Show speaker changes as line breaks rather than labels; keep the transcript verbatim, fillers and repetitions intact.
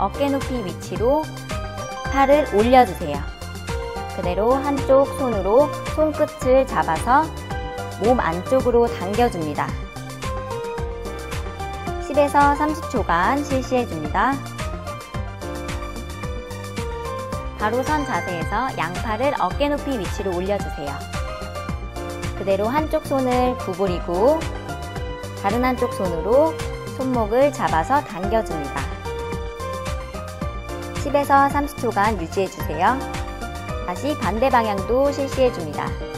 어깨 높이 위치로 팔을 올려주세요. 그대로 한쪽 손으로 손끝을 잡아서 몸 안쪽으로 당겨줍니다. 십에서 삼십 초간 실시해줍니다. 바로 선 자세에서 양팔을 어깨 높이 위치로 올려주세요. 그대로 한쪽 손을 구부리고 다른 한쪽 손으로 손목을 잡아서 당겨줍니다. 십에서 삼십 초간 유지해주세요. 다시 반대 방향도 실시해줍니다.